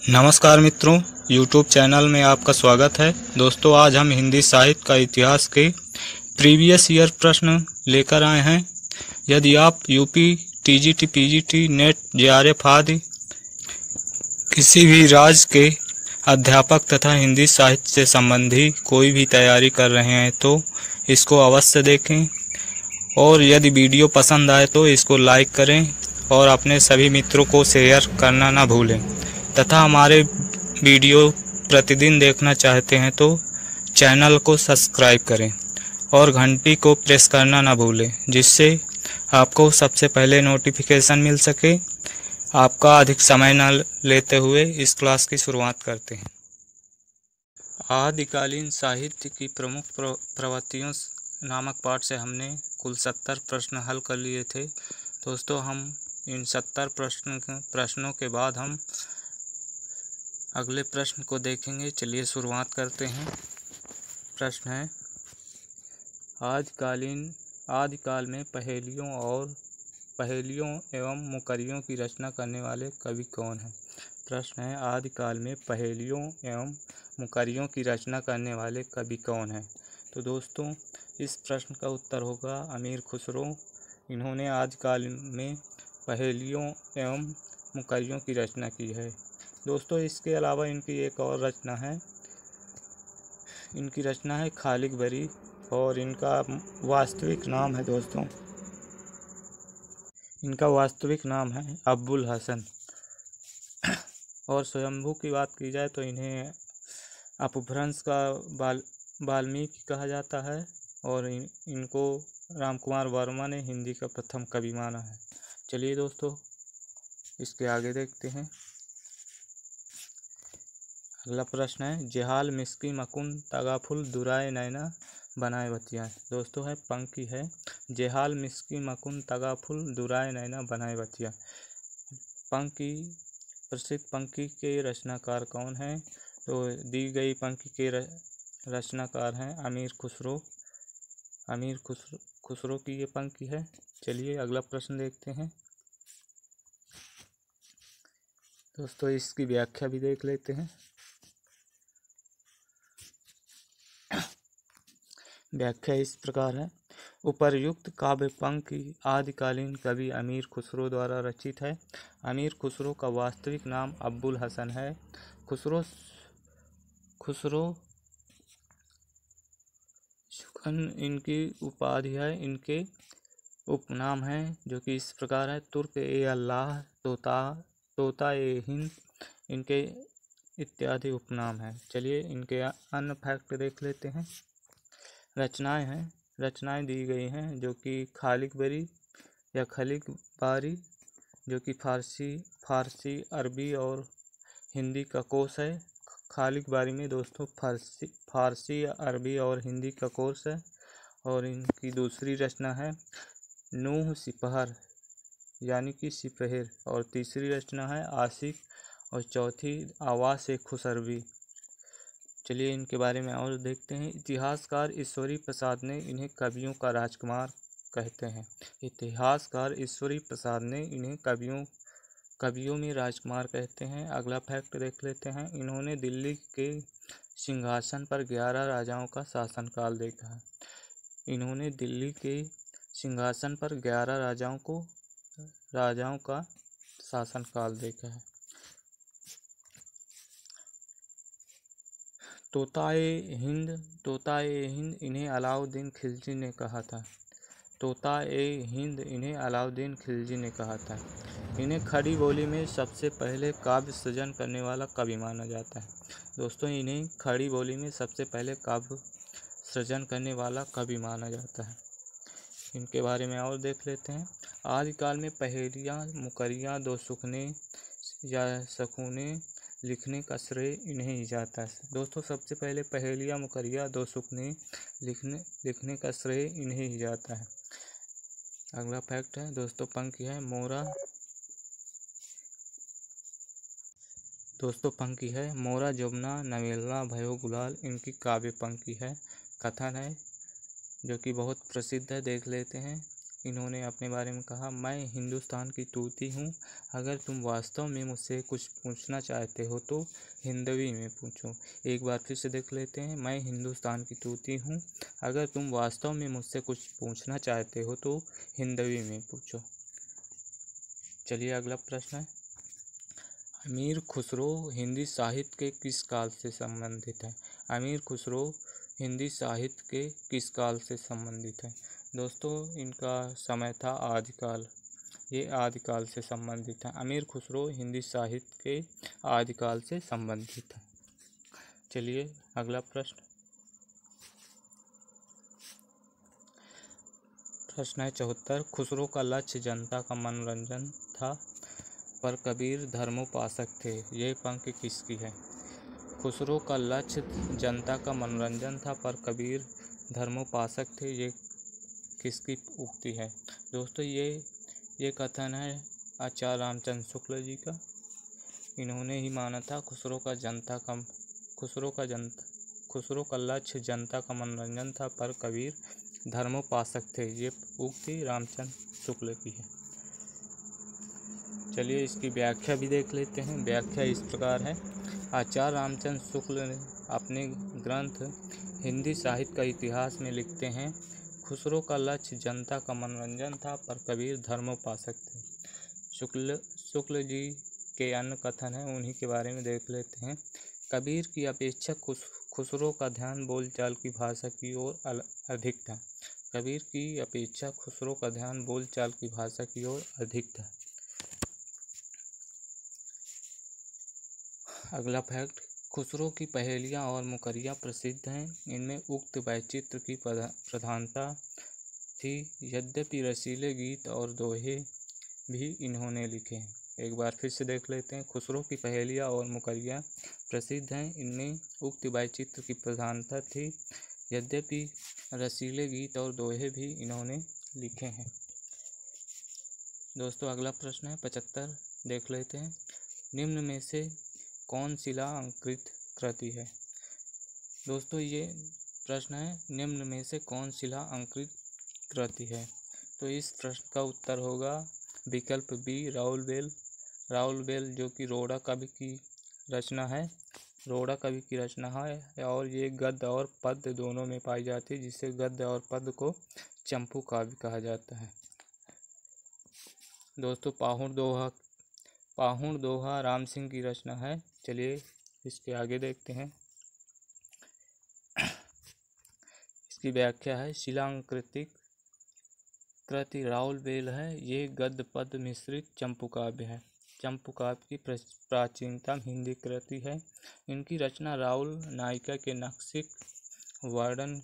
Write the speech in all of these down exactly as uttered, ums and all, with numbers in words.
नमस्कार मित्रों, YouTube channel में आपका स्वागत है। दोस्तों, आज हम हिंदी साहित्य का इतिहास के प्रीवियस ईयर प्रश्न लेकर आए हैं। यदि आप UP, TGT, PGT, NET, JRF आदि किसी भी राज्य के अध्यापक तथा हिंदी साहित्य से संबंधी कोई भी तैयारी कर रहे हैं तो इसको अवश्य देखें, और यदि वीडियो पसंद आए तो इसको लाइक करें और अपने सभी मित्रों को शेयर करना ना भूलें। तथा हमारे वीडियो प्रतिदिन देखना चाहते हैं तो चैनल को सब्सक्राइब करें और घंटी को प्रेस करना ना भूलें, जिससे आपको सबसे पहले नोटिफिकेशन मिल सके। आपका अधिक समय न लेते हुए इस क्लास की शुरुआत करते हैं। आदिकालीन साहित्य की प्रमुख प्रवृत्तियों नामक पाठ से हमने कुल सत्तर प्रश्न हल कर लिए थे। दोस्तों, हम इन सत्तर प्रश्न प्रश्नों के बाद हम अगले प्रश्न को देखेंगे। चलिए शुरुआत करते हैं। प्रश्न है, आदिकालीन आदिकाल में पहेलियों और पहेलियों एवं मुकरियों की रचना करने वाले कवि कौन हैं? प्रश्न है, आदिकाल में पहेलियों एवं मुकरियों की रचना करने वाले कवि कौन हैं? तो दोस्तों, इस प्रश्न का उत्तर होगा अमीर खुसरो। इन्होंने आदिकाल में पहेलियों एवं मुकरियों की रचना की है। दोस्तों, इसके अलावा इनकी एक और रचना है, इनकी रचना है खालिक बरी, और इनका वास्तविक नाम है दोस्तों इनका वास्तविक नाम है अब्बुल हसन। और स्वयंभू की बात की जाए तो इन्हें अपभ्रंश का बाल वाल्मीकि कहा जाता है, और इन, इनको रामकुमार वर्मा ने हिंदी का प्रथम कवि माना है। चलिए दोस्तों, इसके आगे देखते हैं। अगला प्रश्न है, जेहाल मिस्की मकुन तगाफुल दुराए नैना बनाए बतिया। दोस्तों है पंक्ति है, जेहाल मिस्की मकुन तगाफुल दुराए नैना बनाए बतिया। पंक्ति प्रसिद्ध पंक्ति के रचनाकार कौन हैं? तो दी गई पंक्ति के रचनाकार हैं अमीर खुसरो। अमीर खुसरो खुसरो की ये पंक्ति है। चलिए अगला प्रश्न देखते हैं। दोस्तों, इसकी व्याख्या भी देख लेते हैं। व्याख्या इस प्रकार है, उपर्युक्त काव्य पंक्ति आदिकालीन कवि अमीर खुसरो द्वारा रचित है। अमीर खुसरो का वास्तविक नाम अब्बुल हसन है। खुसरो खुसरो सुखन इनकी उपाधि है। इनके उपनाम हैं जो कि इस प्रकार है, तुर्क ए अल्लाह, तोता तोता ए हिंद, इनके इत्यादि उपनाम हैं। चलिए इनके अन्य फैक्ट देख लेते हैं। रचनाएं हैं रचनाएं दी गई हैं जो कि खालिक बरी या खलिक बारी, जो कि फारसी फारसी अरबी और हिंदी का कोश है। खालिक बारी में दोस्तों फारसी फारसी अरबी और हिंदी का कोश है। और इनकी दूसरी रचना है नूह सिपहर, यानी कि सिपहर, और तीसरी रचना है आशिक, और चौथी आवाज़ से खुसरवी। चलिए इनके बारे में और देखते हैं। इतिहासकार ईश्वरी प्रसाद ने इन्हें कवियों का राजकुमार कहते हैं। इतिहासकार ईश्वरी प्रसाद ने इन्हें कवियों कवियों में राजकुमार कहते हैं। अगला फैक्ट देख लेते हैं। इन्होंने दिल्ली के सिंहासन पर ग्यारह राजाओं का शासनकाल देखा है। इन्होंने दिल्ली के सिंहासन पर ग्यारह राजाओं को राजाओं का शासनकाल देखा है। तोताए हिंद तोताए हिंद इन्हें अलाउद्दीन खिलजी ने कहा था। तोताए हिंद इन्हें अलाउद्दीन खिलजी ने कहा था। इन्हें खड़ी बोली में सबसे पहले काव्य सृजन करने वाला कवि माना जाता है। दोस्तों, इन्हें खड़ी बोली में सबसे पहले काव्य सृजन करने वाला कवि माना जाता है। इनके बारे में और देख लेते हैं। आदिकाल में पहेलियाँ, मुकरियाँ, दो सुखने या सखूने लिखने का श्रेय इन्हें ही जाता है। दोस्तों, सबसे पहले पहेलियाँ, मुकरियाँ, दो सुखने लिखने लिखने का श्रेय इन्हें ही जाता है। अगला फैक्ट है दोस्तों, पंक्ति है मोरा दोस्तों पंक्ति है मोरा जमुना नवेला भयो गुलाल, इनकी काव्य पंक्ति है। कथन है जो कि बहुत प्रसिद्ध है, देख लेते हैं। इन्होंने अपने बारे में कहा, मैं हिंदुस्तान की तूती हूँ, अगर तुम वास्तव में मुझसे कुछ पूछना चाहते हो तो हिंदवी में पूछो। एक बार फिर से देख लेते हैं। मैं हिंदुस्तान की तूती हूँ, अगर तुम वास्तव में मुझसे कुछ पूछना चाहते हो तो हिंदवी में पूछो। चलिए अगला प्रश्न है, अमीर खुसरो हिंदी साहित्य के किस काल से संबंधित है? अमीर खुसरो हिंदी साहित्य के किस काल से संबंधित है? दोस्तों इनका समय था आदिकाल, ये आदिकाल से संबंधित है। अमीर खुसरो हिंदी साहित्य के आदिकाल से संबंधित है। चलिए अगला प्रश्न प्रश्न है चौहत्तर, खुसरो का लक्ष्य जनता का मनोरंजन था पर कबीर धर्मोपासक थे, ये पंक्ति किसकी है? खुसरो का लक्ष्य जनता का मनोरंजन था पर कबीर धर्मोपासक थे, ये किसकी उक्ति है? दोस्तों ये ये कथन है आचार्य रामचंद्र शुक्ल जी का। इन्होंने ही माना था खुसरो का जनता का खुसरो का जनता खुसरो का लक्ष्य जनता का मनोरंजन था पर कबीर धर्मोपासक थे, ये उक्ति रामचंद्र शुक्ल की है। चलिए इसकी व्याख्या भी देख लेते हैं। व्याख्या इस प्रकार है, आचार्य रामचंद्र शुक्ल ने अपने ग्रंथ हिंदी साहित्य का इतिहास में लिखते हैं, खुसरो का लक्ष्य जनता का मनोरंजन था पर कबीर धर्मोपासक थे। शुक्ल शुक्ल जी के अन्य कथन हैं, उन्हीं के बारे में देख लेते हैं। कबीर की अपेक्षा खुस खुसरो का ध्यान बोलचाल की भाषा की ओर अधिक था। कबीर की अपेक्षा खुसरो का ध्यान बोलचाल की भाषा की ओर अधिक था। अगला फैक्ट, खुसरो की पहेलियाँ और मुकरियाँ प्रसिद्ध हैं, इनमें उक्त वैचित्र की प्रधानता थी, यद्यपि रसीले गीत और दोहे भी इन्होंने लिखे हैं। एक बार फिर से देख लेते हैं। खुसरो की पहेलियाँ और मुकरियाँ प्रसिद्ध हैं, इनमें उक्त वैचित्र की प्रधानता थी, यद्यपि रसीले गीत और दोहे भी इन्होंने लिखे हैं। दोस्तों अगला प्रश्न है पचहत्तर, देख लेते हैं। निम्न में से कौन शिला अंकृत कृति है? दोस्तों ये प्रश्न है, निम्न में से कौन शिला अंकृत कृति है? तो इस प्रश्न का उत्तर होगा विकल्प बी, राउल बेल। राउल बेल जो कि रोड़ा कवि की रचना है रोड़ा कवि की रचना है और ये गद्य और पद्य दोनों में पाई जाती है, जिससे गद्य और पद्य को चंपू काव्य कहा जाता है। दोस्तों पाहुड़ दोहा पाहुड़ दोहा राम सिंह की रचना है। चलिए इसके आगे देखते हैं। इसकी व्याख्या है, शिलांकृतिक कृति राउल बेल है, ये गद्य पद्य मिश्रित चंपू काव्य है। चंपू काव्य की प्राचीनतम हिंदी कृति है। इनकी रचना राउल नायिका के नक्सिक वर्णन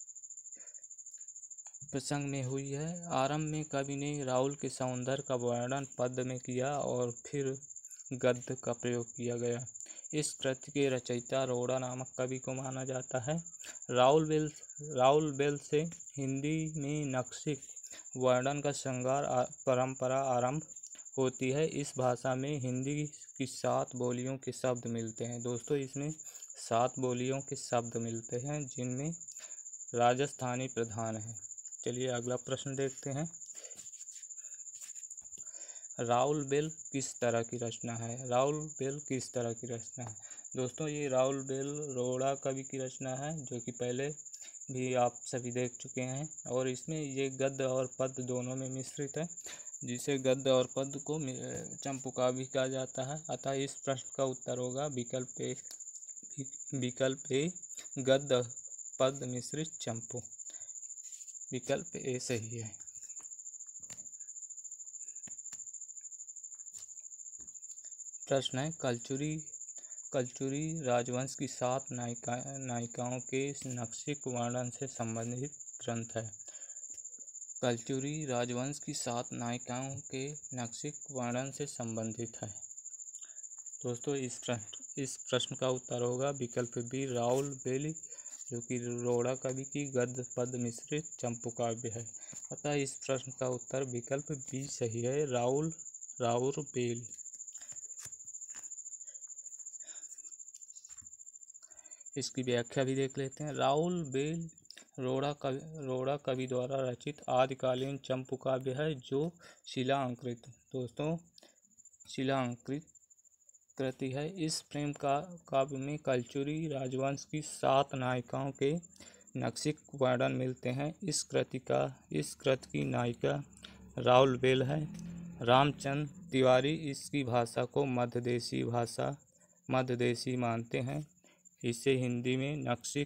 प्रसंग में हुई है। आरंभ में कवि ने राउल के सौंदर्य का वर्णन पद्य में किया और फिर गद्य का प्रयोग किया गया। इस कृति के रचयिता रोड़ा नामक कवि को माना जाता है। राउल बेल राउल बेल से हिंदी में नक्सिक वर्णन का श्रृंगार परंपरा आरंभ होती है। इस भाषा में हिंदी की सात बोलियों के शब्द मिलते हैं। दोस्तों इसमें सात बोलियों के शब्द मिलते हैं, जिनमें राजस्थानी प्रधान है। चलिए अगला प्रश्न देखते हैं। राउल बेल किस तरह की रचना है? राउल बेल किस तरह की रचना है? दोस्तों ये राउल बेल रोड़ा कवि की रचना है, जो कि पहले भी आप सभी देख चुके हैं, और इसमें ये गद्य और पद्य दोनों में मिश्रित है, जिसे गद्य और पद्य को चंपू काव्य कहा जाता है। अतः इस प्रश्न का उत्तर होगा विकल्प ए विकल्प ए गद्य पद्य मिश्रित चंपू। विकल्प ए सही है। प्रश्न है, कलचुरी कलचुरी राजवंश की सात नायिका नायिकाओं के नक्सिक वर्णन से संबंधित ग्रंथ है। कलचुरी राजवंश की सात नायिकाओं के नक्सिक वर्णन से संबंधित है। दोस्तों इस प्रश्न इस प्रश्न का उत्तर होगा विकल्प बी, राउल बेल, जो कि रोड़ा कवि की गद्य पद्य मिश्रित चंपू काव्य है। अतः इस प्रश्न का उत्तर विकल्प बी सही है, राउल राउल बेल। इसकी व्याख्या भी देख लेते हैं। राउल बेल रोड़ा कवि रोड़ा कवि द्वारा रचित आदिकालीन चंपू काव्य है जो शिलांकृत दोस्तों शिलांकृत कृति है। इस प्रेम का काव्य में कलचुरी राजवंश की सात नायिकाओं के नक्शिक वर्णन मिलते हैं। इस कृति का इस कृति की नायिका राउलवेल है। रामचंद्र तिवारी इसकी भाषा को मध्यदेशी भाषा मध्यदेशी मानते हैं। इसे हिंदी में नक्शिक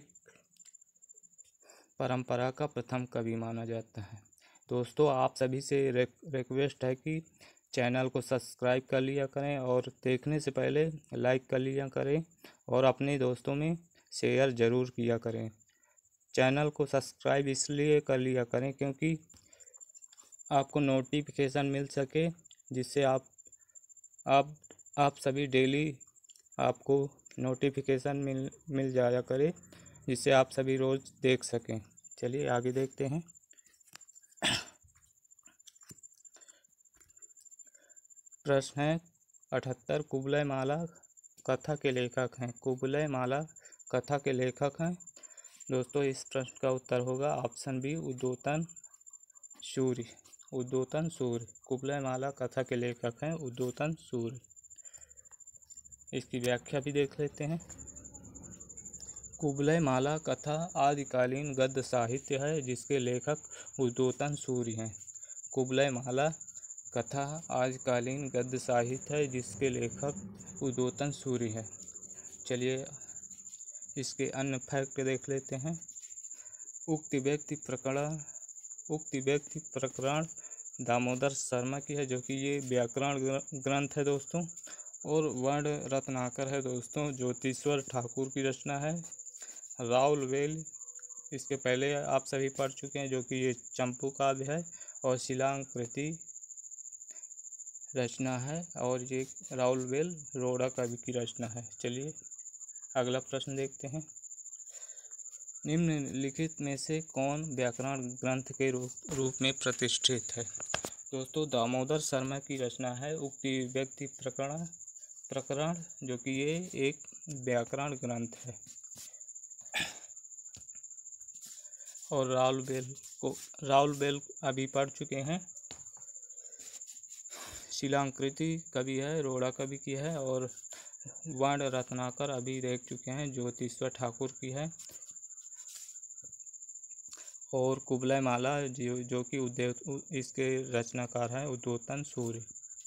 परंपरा का प्रथम कवि माना जाता है। दोस्तों आप सभी से रिक्वेस्ट है कि चैनल को सब्सक्राइब कर लिया करें और देखने से पहले लाइक कर लिया करें और अपने दोस्तों में शेयर ज़रूर किया करें। चैनल को सब्सक्राइब इसलिए कर लिया करें क्योंकि आपको नोटिफिकेशन मिल सके, जिससे आप आप आप सभी डेली आपको नोटिफिकेशन मिल मिल जाया करे, जिससे आप सभी रोज़ देख सकें। चलिए आगे देखते हैं। प्रश्न है अठहत्तर। कुबलय माला कथा के लेखक हैं। कुबलय माला कथा के लेखक हैं दोस्तों। इस प्रश्न का उत्तर होगा ऑप्शन बी उद्योतन सूर्य। उद्योतन सूर्य कुबलय माला कथा के लेखक हैं उद्योतन सूर्य। इसकी व्याख्या भी देख लेते हैं। कुबलय माला कथा आदिकालीन गद्य साहित्य है जिसके लेखक उद्योतन सूर्य हैं। कुबलय माला कथा आदिकालीन गद्य साहित्य है जिसके लेखक उद्योतन सूर्य है। चलिए इसके अन्य फैक्ट देख लेते हैं। उक्त व्यक्ति प्रकरण उक्त व्यक्ति प्रकरण दामोदर शर्मा की है, जो कि ये व्याकरण ग्रंथ है दोस्तों। और वर्ण रत्नाकर है दोस्तों, ज्योतिश्वर ठाकुर की रचना है। राउलवेल इसके पहले आप सभी पढ़ चुके हैं, जो कि ये चंपू काव्य है। और शिलांकृति रचना है और ये राउलवेल रोड़ा कवि की रचना है। चलिए अगला प्रश्न देखते हैं। निम्नलिखित में से कौन व्याकरण ग्रंथ के रूप रूप में प्रतिष्ठित है। दोस्तों दामोदर शर्मा की रचना है उक्त व्यक्ति प्रकरण प्रकरण जो कि ये एक व्याकरण ग्रंथ है। और राउलवेल को राउलवेल अभी पढ़ चुके हैं। शिलांकृति कवि है, रोड़ा कवि की है। और वर्ण रत्नाकर अभी देख चुके हैं, ज्योतिश्वर ठाकुर की है। और कुबलय माला जो जो कि उद्योग इसके रचनाकार हैं उद्योतन सूर्य।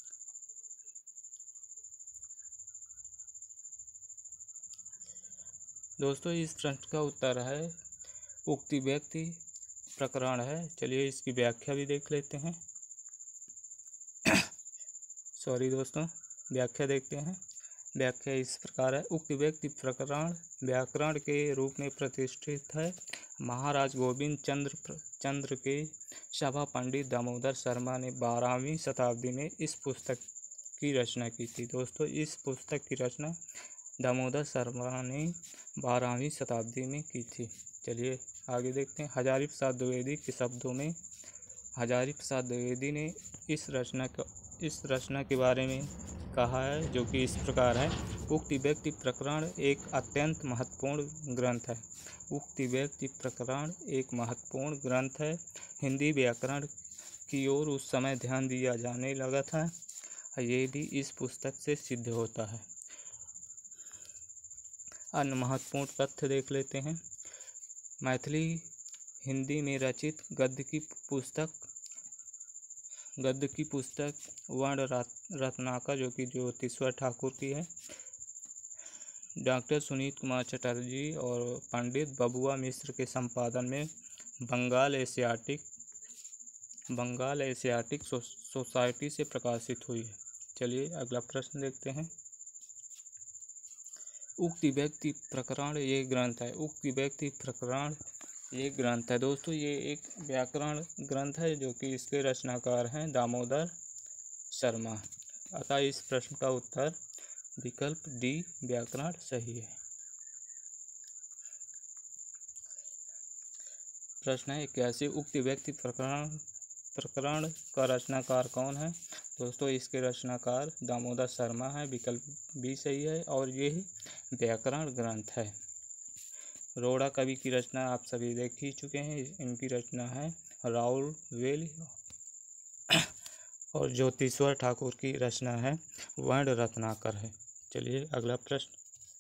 दोस्तों इस प्रश्न का उत्तर है उक्त व्यक्ति प्रकरण है। चलिए इसकी व्याख्या भी देख लेते हैं। सॉरी दोस्तों व्याख्या देखते हैं। व्याख्या इस प्रकार है। उक्त व्यक्ति प्रकरण व्याकरण के रूप में प्रतिष्ठित है। महाराज गोविंद चंद्र चंद्र के सभा पंडित दामोदर शर्मा ने बारहवीं शताब्दी में इस पुस्तक की रचना की थी। दोस्तों इस पुस्तक की रचना दामोदर शर्मा ने बारहवीं शताब्दी में की थी। चलिए आगे देखते हैं। हजारी प्रसाद द्विवेदी के शब्दों में हजारी प्रसाद द्विवेदी ने इस रचना का इस रचना के बारे में कहा है, जो कि इस प्रकार है। उक्त व्यक्ति प्रकरण एक अत्यंत महत्वपूर्ण ग्रंथ है। उक्त व्यक्ति प्रकरण एक महत्वपूर्ण ग्रंथ है। हिंदी व्याकरण की ओर उस समय ध्यान दिया जाने लगा था। ये भी इस पुस्तक से सिद्ध होता है। अन्य महत्वपूर्ण तथ्य देख लेते हैं। मैथिली हिंदी में रचित गद्य की पुस्तक गद्य की पुस्तक वर्ण रत्नाकर जो कि ज्योतिश्वर ठाकुर की है। डॉक्टर सुनीत कुमार चटर्जी और पंडित बबुआ मिश्र के संपादन में Bengal Asiatic Bengal Asiatic so, society से प्रकाशित हुई है। चलिए अगला प्रश्न देखते हैं। उक्त व्यक्ति प्रकरण ये ग्रंथ है। उक्त व्यक्ति प्रकरण ये ग्रंथ है दोस्तों। ये एक व्याकरण ग्रंथ है, जो कि इसके रचनाकार हैं दामोदर शर्मा। अतः इस प्रश्न का उत्तर विकल्प डी व्याकरण सही है। प्रश्न है इक्यासी। उक्त व्यक्ति प्रकरण प्रकरण का रचनाकार कौन है। दोस्तों इसके रचनाकार दामोदर शर्मा है। विकल्प बी सही है और ये व्याकरण ग्रंथ है। रोड़ा कवि की रचना आप सभी देख ही चुके हैं। इनकी रचना है राउल वेल, और ज्योतिश्वर ठाकुर की रचना है वर्ण रत्नाकर है। चलिए अगला प्रश्न,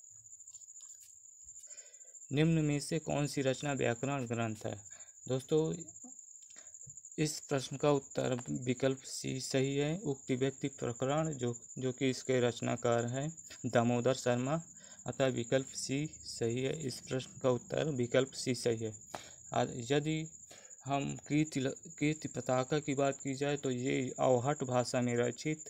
निम्न में से कौन सी रचना व्याकरण ग्रंथ है? दोस्तों इस प्रश्न का उत्तर विकल्प सी सही है। उक्ति व्यक्ति प्रकरण जो जो कि इसके रचनाकार हैं दामोदर शर्मा, अतः विकल्प सी सही है। इस प्रश्न का उत्तर विकल्प सी सही है। यदि हम कीर्ति कीर्ति पताका की बात की जाए तो ये अवहट भाषा में रचित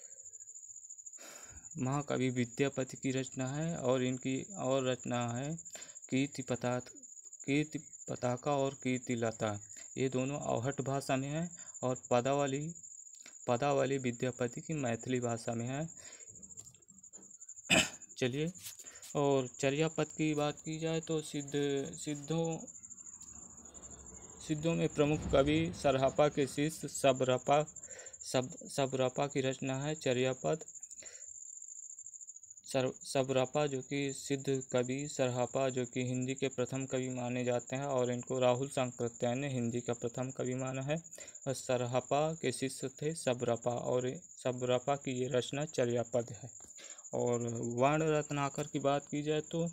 महाकवि विद्यापति की रचना है, और इनकी और रचना है कीर्ति पता कीर्ति पताका और कीर्ति लता। ये दोनों अवहट भाषा में है, और पदावली पदावली विद्यापति की मैथिली भाषा में है। चलिए, और चर्यापद की बात की जाए तो सिद्ध सिद्धों सिद्धों में प्रमुख कवि सरहपा के शिष्य सबरपा सब सबरपा की रचना है चर्यापद। सर सबरपा जो कि सिद्ध कवि सरहपा जो कि हिंदी के प्रथम कवि माने जाते हैं, और इनको राहुल सांकृत्यायन ने हिंदी का प्रथम कवि माना है। और सरहपा के शिष्य थे सबरपा, और सबरपा की ये रचना चर्यापद है। और वर्ण रत्नाकर की बात की जाए तो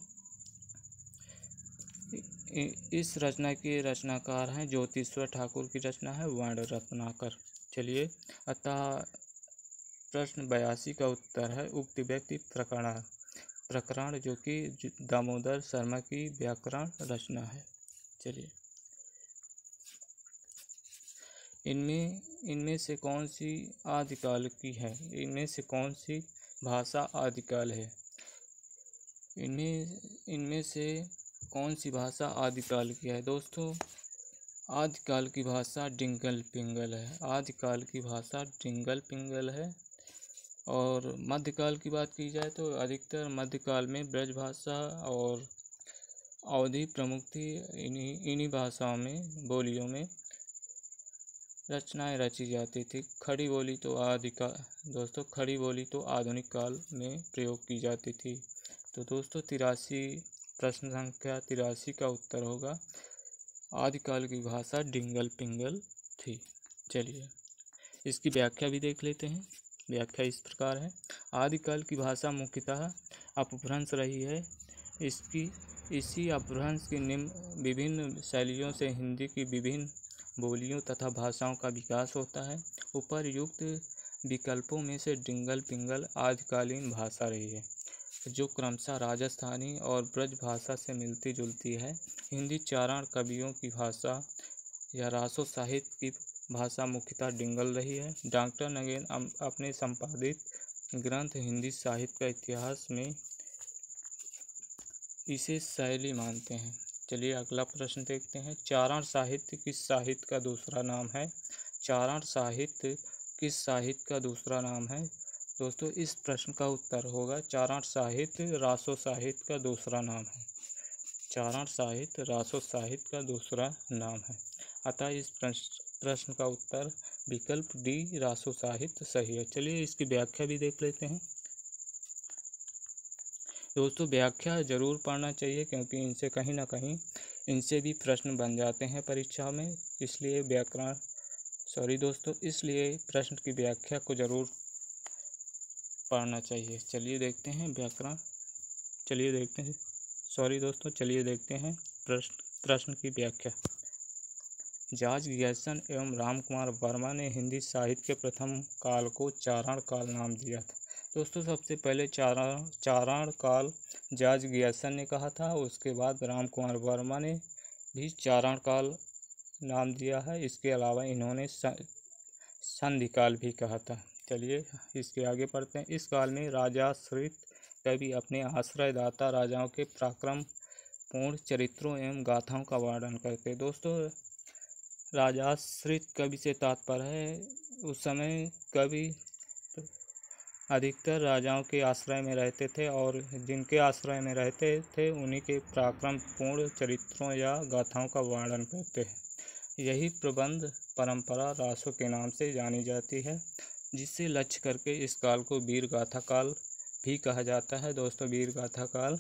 इस रचना के रचनाकार हैं ज्योतिश्वर ठाकुर की रचना है वर्ण रत्नाकर। चलिए, अतः प्रश्न बयासी का उत्तर है उक्त व्यक्ति प्रकरण प्रकरण जो कि दामोदर शर्मा की व्याकरण रचना है। चलिए, इनमें इनमें से कौन सी आदिकाल की है? इनमें से कौन सी भाषा आदिकाल है? इनमें इनमें से कौन सी भाषा आदिकाल की है? दोस्तों आदिकाल की भाषा डिंगल पिंगल है। आदिकाल की भाषा डिंगल पिंगल है। और मध्यकाल की बात की जाए तो अधिकतर मध्यकाल में ब्रज भाषा और अवधी प्रमुख थी। इन्हीं इन्हीं भाषाओं में बोलियों में रचनाएं रची जाती थी। खड़ी बोली तो आदिकाल दोस्तों खड़ी बोली तो आधुनिक काल में प्रयोग की जाती थी। तो दोस्तों तिरासी प्रश्न संख्या तिरासी का उत्तर होगा आदिकाल की भाषा डिंगल पिंगल थी। चलिए, इसकी व्याख्या भी देख लेते हैं। व्याख्या इस प्रकार है, आदिकाल की भाषा मुख्यतः अपभ्रंश रही है। इसकी इसी अपभ्रंश की निम्न विभिन्न शैलियों से हिंदी की विभिन्न बोलियों तथा भाषाओं का विकास होता है। उपर्युक्त विकल्पों में से डिंगल पिंगल आदिकालीन भाषा रही है, जो क्रमशः राजस्थानी और ब्रज भाषा से मिलती जुलती है। हिंदी चारण कवियों की भाषा या रासो साहित्य की भाषा मुख्यतः डिंगल रही है। डॉक्टर नगेन अपने संपादित ग्रंथ हिंदी साहित्य का इतिहास में इसे शैली मानते हैं। चलिए अगला प्रश्न देखते हैं, चारण साहित्य किस साहित्य का दूसरा नाम है? चारण साहित्य किस साहित्य का दूसरा नाम है? दोस्तों इस प्रश्न का उत्तर होगा चारण साहित्य रासो साहित्य का दूसरा नाम है। चारण साहित्य रासो साहित्य का दूसरा नाम है, अतः इस प्रश्न का उत्तर विकल्प डी रासो साहित्य सही है। चलिए इसकी व्याख्या भी देख लेते हैं। दोस्तों व्याख्या जरूर पढ़ना चाहिए, क्योंकि इनसे कहीं ना कहीं इनसे भी प्रश्न बन जाते हैं परीक्षा में, इसलिए व्याकरण सॉरी दोस्तों इसलिए प्रश्न की व्याख्या को जरूर पढ़ना चाहिए। चलिए देखते हैं व्याकरण चलिए देखते हैं सॉरी दोस्तों चलिए देखते हैं प्रश्न प्रश्न की व्याख्या। जॉर्ज गैरसन एवं रामकुमार वर्मा ने हिंदी साहित्य के प्रथम काल को चारण काल नाम दिया था। दोस्तों सबसे पहले चारण चारण काल जॉर्ज गैरसन ने कहा था, उसके बाद रामकुमार वर्मा ने भी चारण काल नाम दिया है। इसके अलावा इन्होंने संधि काल भी कहा था। चलिए इसके आगे पढ़ते हैं। इस काल में राजाश्रित कवि अपने आश्रयदाता राजाओं के पराक्रम पूर्ण चरित्रों एवं गाथाओं का वर्णन करते। दोस्तों राजाश्रित कवि से तात्पर्य है उस समय कवि अधिकतर राजाओं के आश्रय में रहते थे, और जिनके आश्रय में रहते थे उन्हीं के पराक्रम पूर्ण चरित्रों या गाथाओं का वर्णन करते हैं। यही प्रबंध परंपरा रासों के नाम से जानी जाती है, जिससे लक्ष्य करके इस काल को वीर गाथा काल भी कहा जाता है। दोस्तों वीर गाथा काल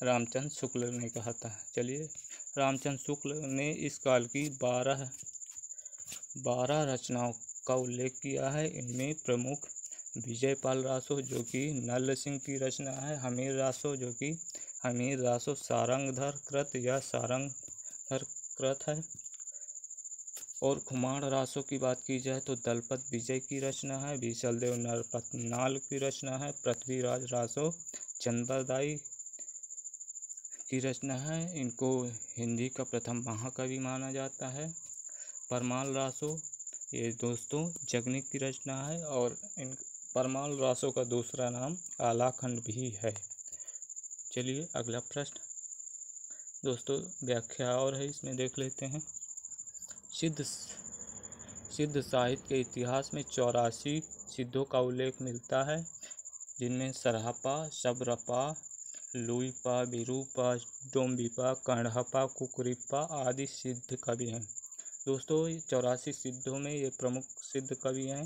रामचंद्र शुक्ल ने कहा था। चलिए, रामचंद्र शुक्ल ने इस काल की बारह बारह रचनाओं का उल्लेख किया है। इनमें प्रमुख विजयपाल रासो जो कि नल सिंह की रचना है, हमीर रासो जो कि हमीर रासो सारंगधर कृत या सारंगधर कृत है, और खुमाण रासो की बात की जाए तो दलपत विजय की रचना है, बीसलदेव नरपतनाल की रचना है, पृथ्वीराज रासो चंद्रदाई की रचना है। इनको हिंदी का प्रथम महाकवि माना जाता है। परमाल रासो ये दोस्तों जगनिक की रचना है, और इन परमाल रासो का दूसरा नाम आलाखंड भी है। चलिए अगला प्रश्न दोस्तों व्याख्या और है, इसमें देख लेते हैं। सिद्ध सिद्ध साहित्य के इतिहास में चौरासी सिद्धों का उल्लेख मिलता है, जिनमें सरहपा, शबरपा, लुईपा, विरूपा, डोम्बिपा, कण्हपा, कुकुरिपा आदि सिद्ध कवि हैं। दोस्तों चौरासी सिद्धों में ये प्रमुख सिद्ध कवि हैं।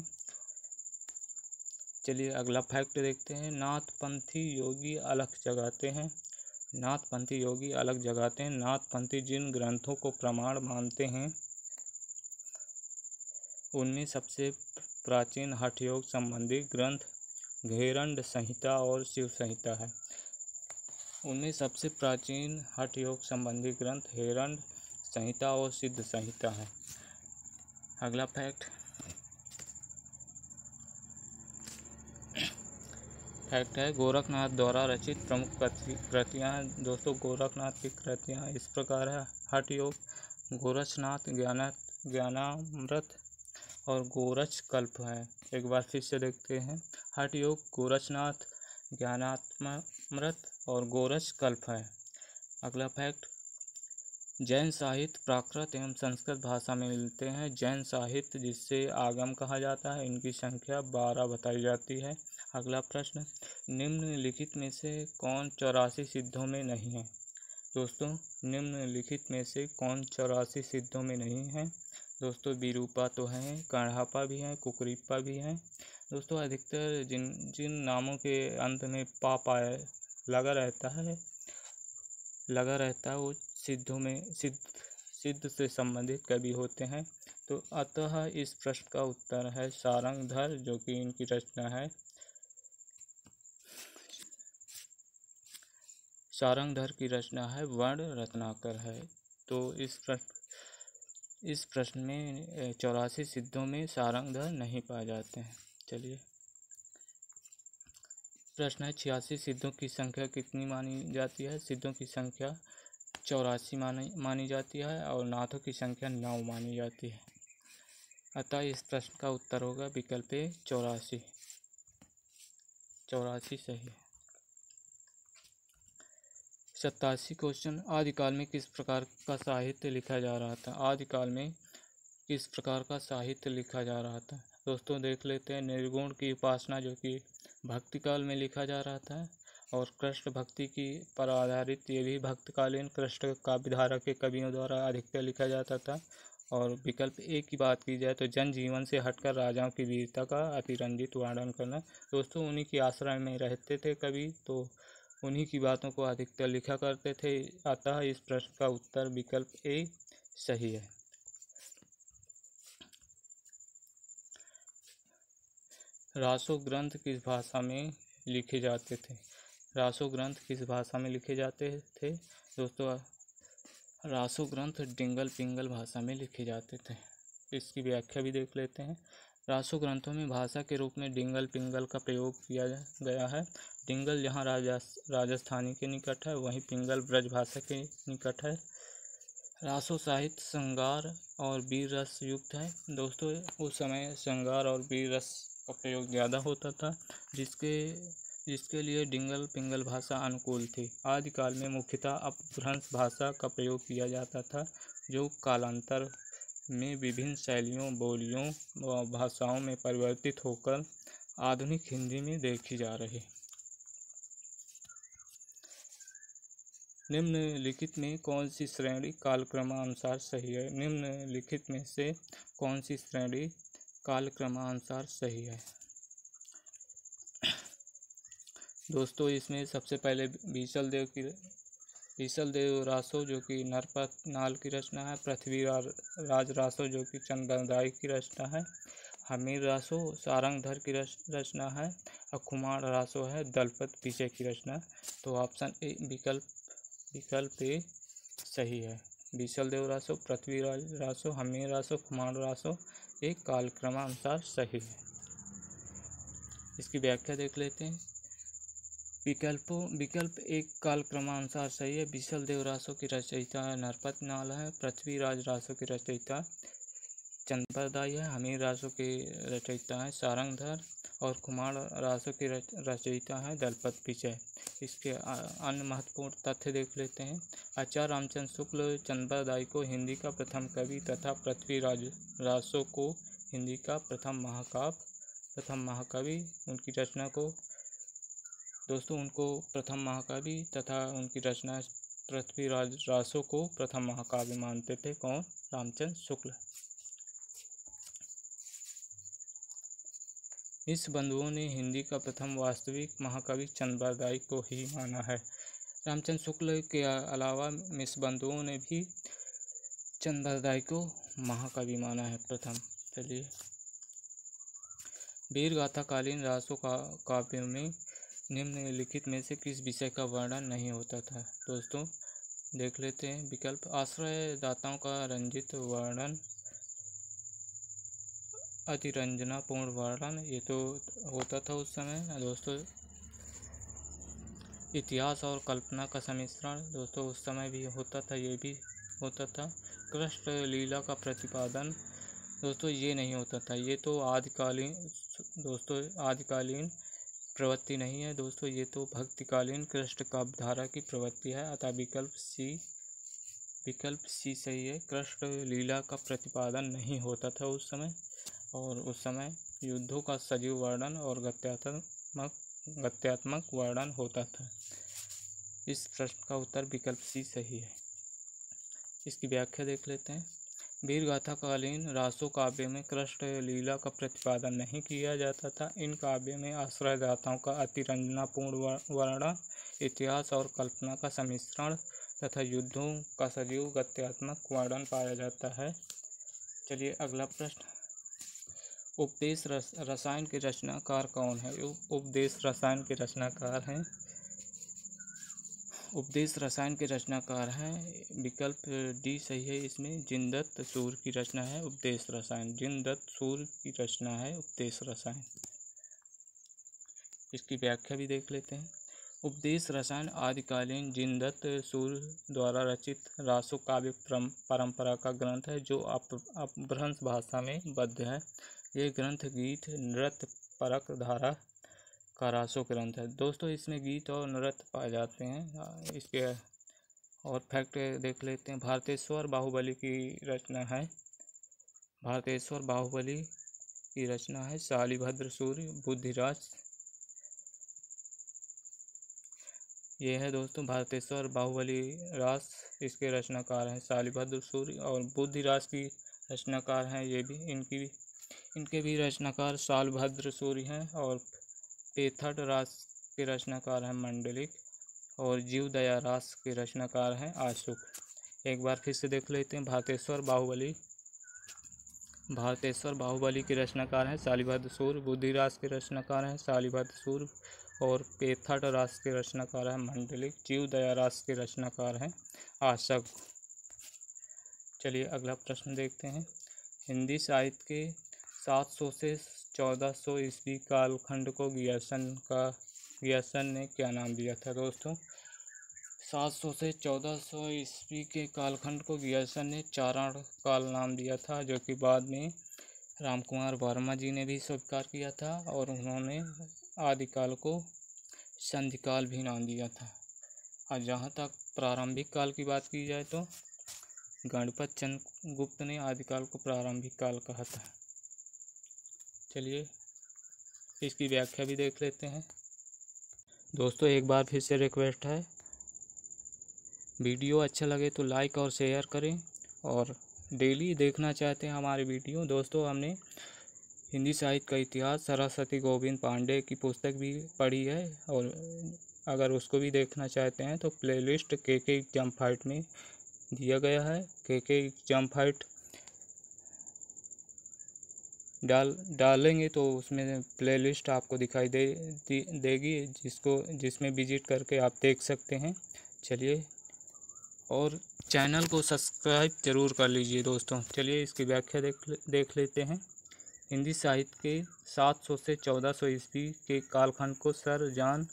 चलिए अगला फैक्ट देखते हैं। नाथपंथी योगी अलख जगाते हैं। नाथपंथी योगी अलख जगाते हैं। नाथपंथी जिन ग्रंथों को प्रमाण मानते हैं उनमें सबसे प्राचीन हठयोग संबंधी ग्रंथ घेरंड संहिता और शिव संहिता है। उनमें सबसे प्राचीन हठयोग संबंधी ग्रंथ घेरंड संहिता और सिद्ध संहिता है। अगला फैक्ट फैक्ट है गोरखनाथ द्वारा रचित प्रमुख कृतियाँ। दोस्तों गोरखनाथ की कृतियाँ इस प्रकार है। हठयोग, गोरक्षनाथ, ज्ञान ज्ञानामृत और गोरक्ष कल्प है। एक बार फिर से देखते हैं। हठयोग, गोरक्षनाथ, ज्ञानामृत और गोरक्ष कल्प है। अगला फैक्ट जैन साहित्य प्राकृत एवं संस्कृत भाषा में मिलते हैं। जैन साहित्य जिससे आगम कहा जाता है, इनकी संख्या बारह बताई जाती है। अगला प्रश्न निम्नलिखित में से कौन चौरासी सिद्धों में नहीं है। दोस्तों निम्नलिखित में से कौन चौरासी सिद्धों में नहीं है। दोस्तों विरूपा तो हैं, कण्हपा भी हैं, कुकुरिपा भी हैं। दोस्तों अधिकतर जिन जिन नामों के अंत में पा पाया लगा रहता है लगा रहता है वो सिद्धों में सिद्ध सिद्ध से संबंधित कवि होते हैं। तो अतः इस प्रश्न का उत्तर है सारंगधर जो कि इनकी रचना है। सारंगधर की रचना है वर्ण रत्नाकर है। तो इस प्रश्न इस प्रश्न में चौरासी सिद्धों में सारंगधर नहीं पाए जाते हैं। चलिए प्रश्न है छियासी सिद्धों की संख्या कितनी मानी जाती है। सिद्धों की संख्या चौरासी मानी मानी जाती है और नाथों की संख्या नौ मानी जाती है। अतः इस प्रश्न का उत्तर होगा विकल्प ए चौरासी चौरासी सही है। सत्तासी क्वेश्चन आदिकाल में किस प्रकार का साहित्य लिखा जा रहा था। आदिकाल में किस प्रकार का साहित्य लिखा जा रहा था। दोस्तों देख लेते हैं। निर्गुण की उपासना जो कि भक्ति काल में लिखा जा रहा था, और कृष्ण भक्ति की पर आधारित ये भी भक्तकालीन कृष्ण काव्यधारा के कवियों द्वारा अधिकतर लिखा जाता था। और विकल्प ए की बात की जाए तो जनजीवन से हटकर राजाओं की वीरता का अतिरंजित वर्णन करना। दोस्तों उन्हीं के आश्रय में रहते थे कवि, तो उन्हीं की बातों को अधिकतर लिखा करते थे। अतः इस प्रश्न का उत्तर विकल्प ए सही है। रासो ग्रंथ किस भाषा में लिखे जाते थे। रासो ग्रंथ किस भाषा में लिखे जाते थे। दोस्तों रासो ग्रंथ डिंगल पिंगल भाषा में लिखे जाते थे। इसकी व्याख्या भी देख लेते हैं। रासो ग्रंथों में भाषा के रूप में डिंगल पिंगल का प्रयोग किया गया है। डिंगल जहाँ राजा राजस्थानी के निकट है, वहीं पिंगल ब्रज भाषा के निकट है। रासो साहित्य श्रृंगार और वीर रस युक्त है। दोस्तों उस समय श्रृंगार और वीर रस का प्रयोग ज़्यादा होता था, जिसके जिसके लिए डिंगल पिंगल भाषा अनुकूल थी। आदिकाल में मुख्यतः अपभ्रंश भाषा का प्रयोग किया जाता था, जो कालांतर में विभिन्न शैलियों, बोलियों व भाषाओं में परिवर्तित होकर आधुनिक हिंदी में देखी जा रही। निम्नलिखित में कौन सी श्रेणी कालक्रमानुसार सही है। निम्नलिखित में से कौन सी श्रेणी कालक्रमानुसार सही है। दोस्तों इसमें सबसे पहले बीसलदेव की बीसल देव रासो जो कि नरपत नाल की रचना है, पृथ्वी राज रासो जो कि चंद्रदाई की रचना है, हमीर रासो सारंगधर की रचना है, और कुमार रासो है दलपत पीछे की रचना। तो ऑप्शन ए विकल्प विकल्प ए सही है। बीसल देव रासो, पृथ्वी राज रासो, हमीर रासो, कुमार रासो एक कालक्रमानुसार सही है। इसकी व्याख्या देख लेते हैं। विकल्पों विकल्प एक कालक्रमानुसार सही है। बीसल देव रासो की रचयिता नरपत नाल है, पृथ्वी राज रासो की रचयिता चंद्रदाई है, हमीर रासो की रचयिता है सारंगधर, और कुमार रासो की रचयिता है दलपत विजय। इसके अन्य महत्वपूर्ण तथ्य देख लेते हैं। आचार्य रामचंद्र शुक्ल चंद्रदाई को हिंदी का प्रथम कवि तथा पृथ्वी राज रासो को हिंदी का प्रथम महाकाव्य प्रथम महाकवि उनकी रचना को दोस्तों उनको प्रथम महाकाव्य तथा उनकी रचना पृथ्वी राज रासो को प्रथम महाकाव्य मानते थे। कौन? रामचंद्र शुक्ल। इस बंधुओं ने हिंदी का प्रथम वास्तविक महाकवि चंद्रदाई को ही माना है। रामचंद्र शुक्ल के अलावा मिस बंधुओं ने भी चंद्रदाई को महाकवि माना है प्रथम। चलिए, वीर गाथाकालीन रासो का काव्यों में निम्नलिखित में से किस विषय का वर्णन नहीं होता था? दोस्तों देख लेते हैं विकल्प। आश्रयदाताओं का रंजित वर्णन, अतिरंजनापूर्ण वर्णन, ये तो होता था उस समय दोस्तों। इतिहास और कल्पना का सम्मिश्रण, दोस्तों उस समय भी होता था, ये भी होता था। कृष्ण लीला का प्रतिपादन, दोस्तों ये नहीं होता था, ये तो आदिकालीन दोस्तों आदिकालीन प्रवृत्ति नहीं है दोस्तों, ये तो भक्तिकालीन कृष्ण काव्यधारा की प्रवृत्ति है। अतः विकल्प सी विकल्प सी सही है। कृष्ण लीला का प्रतिपादन नहीं होता था उस समय, और उस समय युद्धों का सजीव वर्णन और गत्यात्मक गत्यात्मक वर्णन होता था। इस प्रश्न का उत्तर विकल्प सी सही है। इसकी व्याख्या देख लेते हैं। वीर गाथाकालीन रासो काव्य में कृष्ण लीला का प्रतिपादन नहीं किया जाता था। इन काव्य में आश्रयदाताओं का अतिरंजनापूर्ण वर्णन, इतिहास और कल्पना का सम्मिश्रण तथा युद्धों का सजीव गत्यात्मक वर्णन पाया जाता है। चलिए अगला प्रश्न। उपदेश रस, रसायन के रचनाकार कौन है? उपदेश रसायन के रचनाकार हैं उपदेश रसायन के रचनाकार हैं विकल्प डी सही है। इसमें जिनदत्त सूर्य की रचना है उपदेश रसायन। जिनदत्त सूर्य की रचना है उपदेश रसायन। इसकी व्याख्या भी देख लेते हैं। उपदेश रसायन आदिकालीन जिनदत्त सूर्य द्वारा रचित रासो काव्य परंपरा का ग्रंथ है जो अपभ्रंश भाषा में बद्ध है। ये ग्रंथ गीत नृत्य परक धारा का रासो ग्रंथ है। दोस्तों इसमें गीत और नृत्य पाए जाते हैं। इसके और फैक्ट देख लेते हैं। भारतेश्वर बाहुबली की रचना है भारतेश्वर बाहुबली की रचना है शालिभद्र सूर्य बुद्धिराज। ये है दोस्तों भारतेश्वर बाहुबली रास, इसके रचनाकार हैं शालिभद्र सूर्य, और बुद्धिराज की रचनाकार हैं ये भी इनकी भी इनके भी रचनाकार शालिभद्र सूर्य हैं। और पेथड रास के रचनाकार हैं मंडलिक, और जीवदया रास के रचनाकार हैं आशुक। एक बार फिर से देख लेते हैं। भारतेश्वर बाहुबली भारतेश्वर बाहुबली के रचनाकार हैं शालिभद्र सूर्य, बुद्धिराज के रचनाकार हैं शालिभद्र सूर्य, और पेथड रास के रचनाकार हैं मंडलिक, जीवदया रास के रचनाकार हैं आशक। चलिए अगला प्रश्न देखते हैं। हिंदी साहित्य के सात सौ से चौदह सौ ईस्वी कालखंड को गियर्सन का गियर्सन ने क्या नाम दिया था? दोस्तों सात सौ से चौदह सौ ईस्वी के कालखंड को गियर्सन ने चारण काल नाम दिया था, जो कि बाद में रामकुमार वर्मा जी ने भी स्वीकार किया था, और उन्होंने आदिकाल को संधिकाल भी नाम दिया था। और जहाँ तक प्रारंभिक काल की बात की जाए तो गणपत चंद्र गुप्त ने आदिकाल को प्रारंभिक काल कहा था। चलिए इसकी व्याख्या भी देख लेते हैं। दोस्तों एक बार फिर से रिक्वेस्ट है, वीडियो अच्छा लगे तो लाइक और शेयर करें, और डेली देखना चाहते हैं हमारे वीडियो। दोस्तों हमने हिंदी साहित्य का इतिहास सरस्वती गोविंद पांडे की पुस्तक भी पढ़ी है, और अगर उसको भी देखना चाहते हैं तो प्लेलिस्ट के के एग्जाम फाइट में दिया गया है। के के एग्जाम फाइट डाल डालेंगे तो उसमें प्लेलिस्ट आपको दिखाई दे देगी, जिसको जिसमें विजिट करके आप देख सकते हैं। चलिए, और चैनल को सब्सक्राइब जरूर कर लीजिए दोस्तों। चलिए इसकी व्याख्या देख देख लेते हैं। हिंदी साहित्य के सात सौ से चौदह सौ ईस्वी के कालखंड को sir John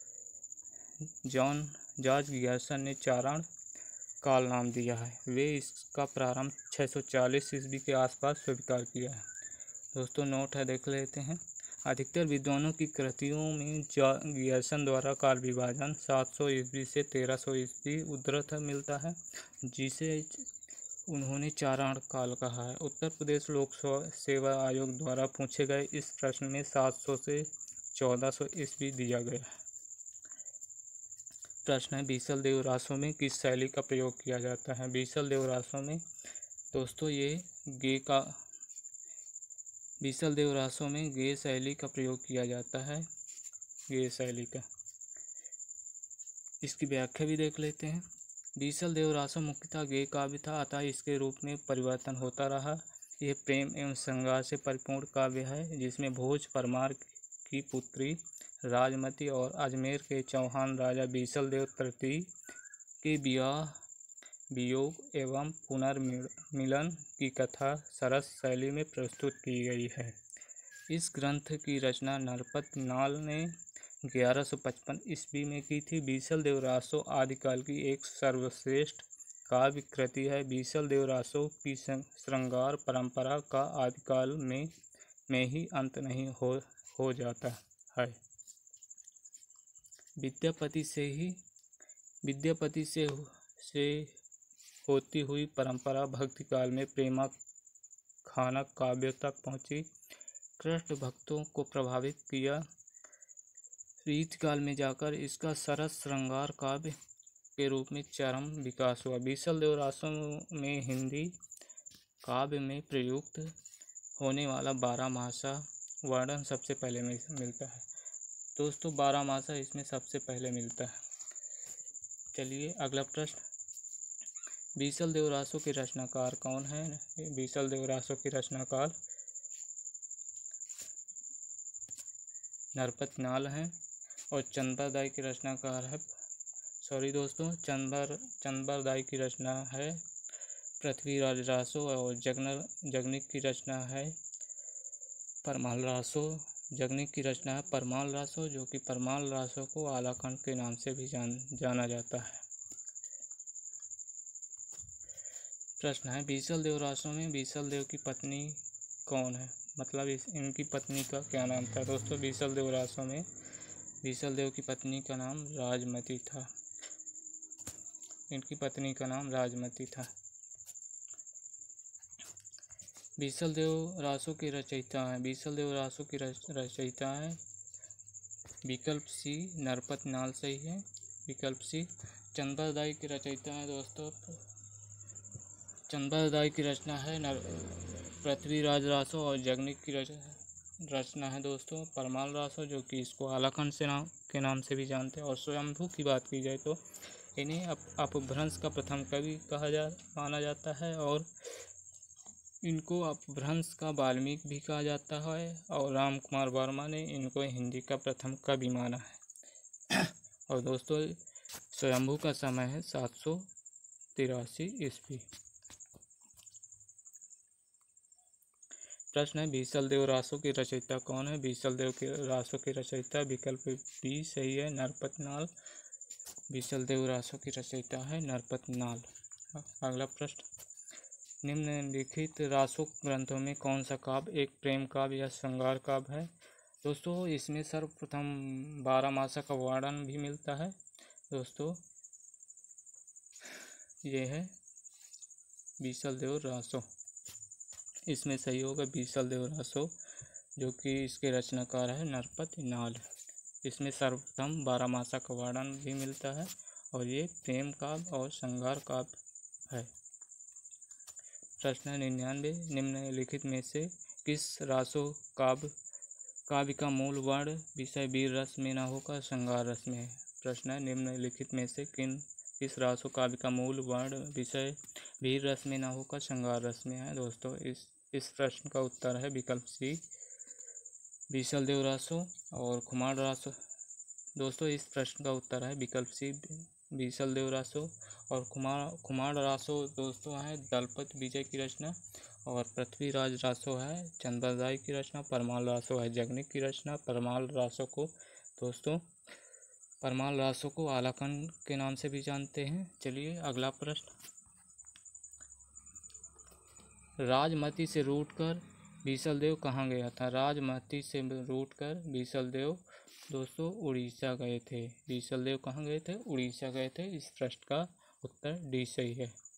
John George Grierson ने चारण काल नाम दिया है। वे इसका प्रारंभ छः सौ चालीस ईस्वी के आसपास स्वीकार किया है। दोस्तों नोट है, देख लेते हैं। अधिकतर विद्वानों की कृतियों में गियर्सन द्वारा काल विभाजन सात सौ ईस्वी से तेरह सौ ईस्वी उद्धृत मिलता है, जिसे उन्होंने चारण काल कहा है। उत्तर प्रदेश लोक सेवा आयोग द्वारा पूछे गए इस प्रश्न में सात सौ से चौदह सौ ईस्वी दिया गया है। प्रश्न है, बीसल देव रासों में किस शैली का प्रयोग किया जाता है? बीसल देव रासों में दोस्तों ये गे का बीसल देव रासों में गे शैली का प्रयोग किया जाता है। गे शैली का, इसकी व्याख्या भी देख लेते हैं। बीसल देव रासों मुख्यतः गे काव्य था, अतः इसके रूप में परिवर्तन होता रहा। यह प्रेम एवं श्रृंगार से परिपूर्ण काव्य है, जिसमें भोज परमार की पुत्री राजमती और अजमेर के चौहान राजा बीसल देव तृतीय के विवाह वियोग एवं पुनर्मिलन की कथा सरस शैली में प्रस्तुत की गई है। इस ग्रंथ की रचना नरपत नाल ने ग्यारह सौ पचपन ईस्वी में की थी। बीसल देव रासो आदिकाल की एक सर्वश्रेष्ठ काव्य कृति है। बीसल देव रासो की श्रृंगार परंपरा का आदिकाल में में ही अंत नहीं हो हो जाता है। विद्यापति से ही विद्यापति से से होती हुई परंपरा भक्ति काल में प्रेमाख्यानक काव्य तक पहुंची, कृष्ण भक्तों को प्रभावित किया। रीत काल में जाकर इसका सरस श्रृंगार काव्य के रूप में चरम विकास हुआ। बीसल देव रासों में हिंदी काव्य में प्रयुक्त होने वाला बारहमासा वर्णन सबसे पहले मिलता है। दोस्तों बारहमासा इसमें सबसे पहले मिलता है। चलिए अगला प्रश्न, बीसल देव रासों के रचनाकार कौन है? बीसल देव रासों के रचनाकार नरपत नाल हैं और चंद्रदाई की रचनाकार है सॉरी दोस्तों चंद्र चंद्रदाई की रचना है पृथ्वीराज रासो और जगनर जगनिक की रचना है परमाल रासो। जगनिक की रचना है परमाल रासो, जो कि परमाल रासो को आलाखंड के नाम से भी जान जाना जाता है। प्रश्न है, बीसल देव रासों में बीसल देव की पत्नी कौन है? मतलब इस इनकी पत्नी का क्या नाम था? दोस्तों बीसल देव रासों में बीसल देव की पत्नी का नाम राजमती था। इनकी पत्नी का नाम राजमती था। बीसल देव रासों के रचयिता हैं बीसल देव रासों की रचयिता है विकल्प सी नरपत नाल सही है। विकल्प सी। चंद्रदाई की रचयिता है दोस्तों चंद्रदाई की रचना है नर पृथ्वीराज रासो और जगनिक की रचना है दोस्तों परमाल रासो, जो कि इसको आलाखंड से नाम के नाम से भी जानते हैं। और स्वयंभू की बात की जाए तो इन्हें अप अपभ्रंश का प्रथम कवि कहा जा माना जाता है और इनको अपभ्रंश का वाल्मीकि भी कहा जाता है और राम कुमार वर्मा ने इनको हिंदी का प्रथम कवि माना है। और दोस्तों स्वयंभू का समय है सात सौ तिरासी ईस्वी। प्रश्न है, बीसल देव रासो की रचयिता कौन है? बीसल देव के रासो की रचयिता विकल्प बी सही है नरपत नाल। बीसल देव रासो की रचयिता है नरपत नाल। अगला प्रश्न, निम्नलिखित रासो ग्रंथों में कौन सा काव्य एक प्रेम काव्य या श्रृंगार काव्य है? दोस्तों इसमें सर्वप्रथम बारहमासा का वर्णन भी मिलता है। दोस्तों ये है बीसल देव रासो, इसमें सही होगा बीसल देव रासो, जो कि इसके रचनाकार है नरपत नाल। इसमें सर्वप्रथम बारहमासा का वर्णन भी मिलता है और ये प्रेम काव्य और श्रृंगार काव्य है। प्रश्न निन्यानवे, निम्नलिखित में से किस रासो काव्य काव्य का मूल वर्ण विषय वीर रस में न होकर श्रृंगार रस में है? प्रश्न है, निम्नलिखित में से किन किस रासो काव्य का मूल वर्ण विषय वीर रस में न होकर श्रृंगार रस में है। दोस्तों इस इस प्रश्न का उत्तर है विकल्प सी, बीसल देव रासो और खुमार रासो। दोस्तों इस प्रश्न का उत्तर है विकल्प सी, बीसल देव रासो और खुमार खुमार रासो दोस्तों है दलपत विजय की रचना, और पृथ्वीराज रासो है चंद्रदाई की रचना, परमाल रासो है जगनिक की रचना। परमाल रासो को दोस्तों परमाल रासो को आलाकंड के नाम से भी जानते हैं। चलिए अगला प्रश्न, राजमती से रूठकर बीसल देव कहाँ गया था। राजमती से रूठकर बीसल देव दोस्तों उड़ीसा गए थे। बीसल देव कहाँ गए थे, उड़ीसा गए थे। इस प्रश्न का उत्तर डी सही है।